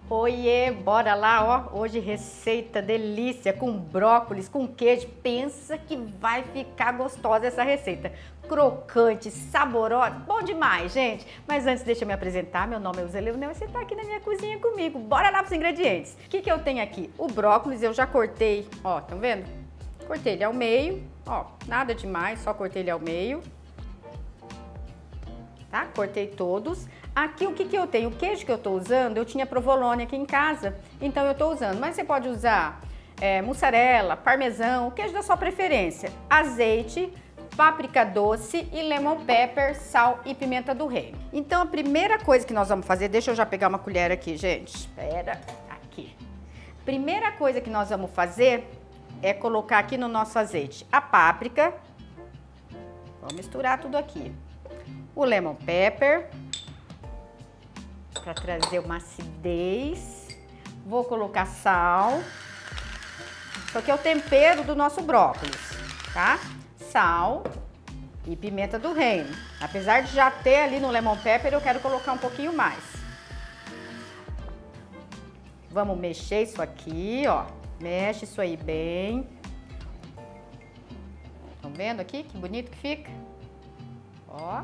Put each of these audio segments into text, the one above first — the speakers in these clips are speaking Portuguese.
Oiê, bora lá, ó. Hoje receita delícia com brócolis, com queijo. Pensa que vai ficar gostosa essa receita. Crocante, saborosa, bom demais, gente. Mas antes deixa eu me apresentar, meu nome é Uzê Leonel e você tá aqui na minha cozinha comigo. Bora lá pros ingredientes. O que eu tenho aqui? O brócolis eu já cortei, ó, tá vendo? Cortei ele ao meio, ó, nada demais, só cortei ele ao meio. Tá? Cortei todos. Aqui o que eu tenho? O queijo que eu tô usando, eu tinha provolone aqui em casa, então eu tô usando. Mas você pode usar mussarela, parmesão, o queijo da sua preferência. Azeite, páprica doce e lemon pepper, sal e pimenta do reino. Então a primeira coisa que nós vamos fazer, deixa eu já pegar uma colher aqui, gente. Espera, aqui. Primeira coisa que nós vamos fazer é colocar aqui no nosso azeite a páprica. Vamos misturar tudo aqui. O lemon pepper, para trazer uma acidez. Vou colocar sal. Isso aqui é o tempero do nosso brócolis, tá? Sal e pimenta do reino. Apesar de já ter ali no lemon pepper, eu quero colocar um pouquinho mais. Vamos mexer isso aqui, ó. Mexe isso aí bem. Estão vendo aqui que bonito que fica? Ó.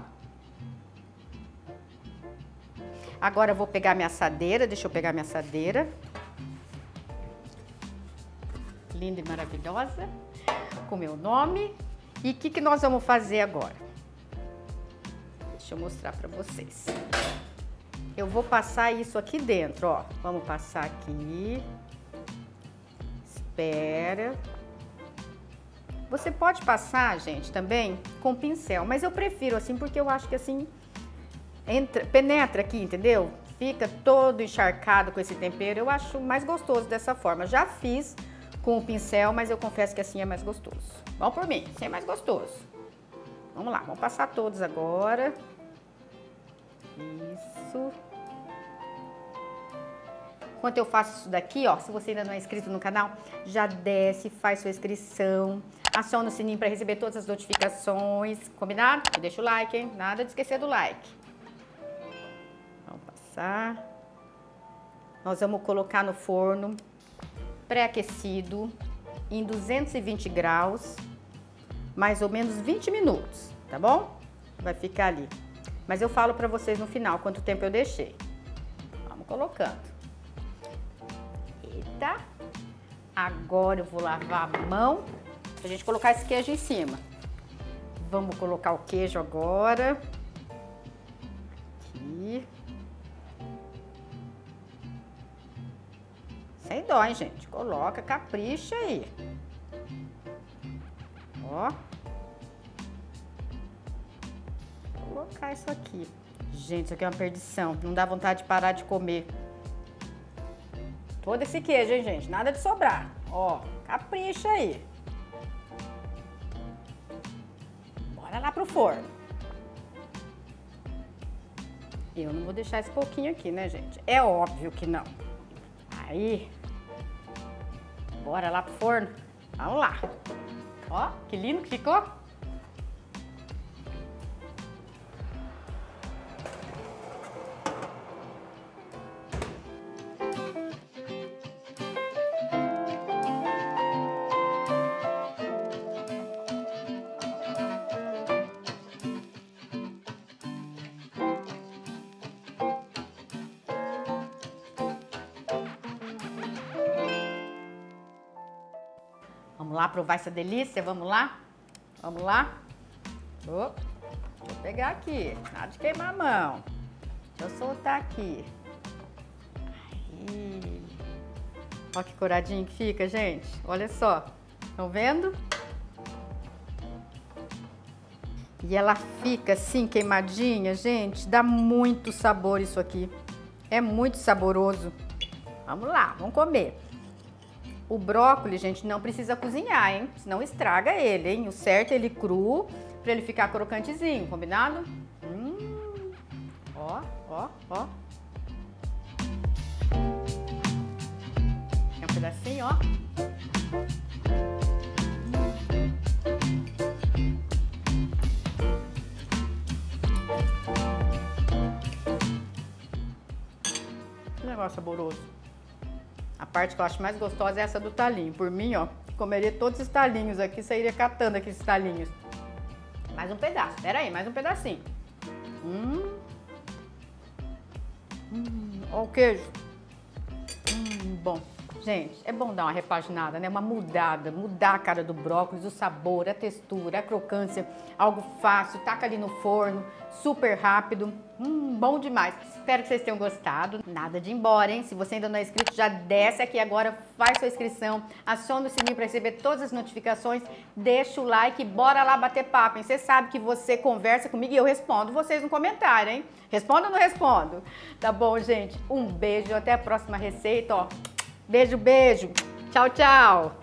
Agora eu vou pegar minha assadeira, deixa eu pegar minha assadeira. Linda e maravilhosa, com meu nome. E o que nós vamos fazer agora? Deixa eu mostrar pra vocês. Eu vou passar isso aqui dentro, ó. Vamos passar aqui. Espera. Você pode passar, gente, também com pincel, mas eu prefiro assim porque eu acho que assim penetra aqui, entendeu? Fica todo encharcado com esse tempero. Eu acho mais gostoso dessa forma. Já fiz com o pincel, mas eu confesso que assim é mais gostoso. Vão por mim, assim é mais gostoso. Vamos lá, vamos passar todos agora. Isso. Enquanto eu faço isso daqui, ó, se você ainda não é inscrito no canal, já desce, faz sua inscrição, aciona o sininho para receber todas as notificações, combinado? E deixa o like, hein? Nada de esquecer do like. Vamos passar. Nós vamos colocar no forno pré-aquecido em 220 graus, mais ou menos 20 minutos, tá bom? Vai ficar ali. Mas eu falo pra vocês no final quanto tempo eu deixei. Vamos colocando. Eita! Agora eu vou lavar a mão pra gente colocar esse queijo em cima. Vamos colocar o queijo agora. Aqui. Sem dó, hein, gente? Coloca, capricha aí. Ó. Vou colocar isso aqui. Gente, isso aqui é uma perdição. Não dá vontade de parar de comer. Todo esse queijo, hein, gente? Nada de sobrar. Ó, capricha aí. Bora lá pro forno. Eu não vou deixar esse pouquinho aqui, né, gente? É óbvio que não. Aí. Bora lá pro forno. Vamos lá. Ó, que lindo que ficou. Vamos lá provar essa delícia? Vamos lá? Vamos lá? Oh, deixa eu pegar aqui. Nada de queimar a mão. Deixa eu soltar aqui. Aí. Olha que coradinho que fica, gente. Olha só. Estão vendo? E ela fica assim, queimadinha, gente. Dá muito sabor isso aqui. É muito saboroso. Vamos lá, vamos comer. O brócolis, gente, não precisa cozinhar, hein? Senão estraga ele, hein? O certo é ele cru, pra ele ficar crocantezinho, combinado? Ó, ó, ó. Tem um pedacinho, ó. negócio saboroso. A parte que eu acho mais gostosa é essa do talinho. Por mim, ó, comeria todos os talinhos aqui, sairia catando aqui esses talinhos. Mais um pedaço, pera aí, mais um pedacinho. Ó o queijo. Bom. Gente, é bom dar uma repaginada, né? Uma mudada, mudar a cara do brócolis, o sabor, a textura, a crocância, algo fácil, taca ali no forno, super rápido, bom demais. Espero que vocês tenham gostado. Nada de ir embora, hein? Se você ainda não é inscrito, já desce aqui agora, faz sua inscrição, aciona o sininho para receber todas as notificações, deixa o like, bora lá bater papo, hein? Você sabe que você conversa comigo e eu respondo vocês no comentário, hein? Respondo ou não respondo? Tá bom, gente? Um beijo, até a próxima receita, ó. Beijo, beijo. Tchau, tchau.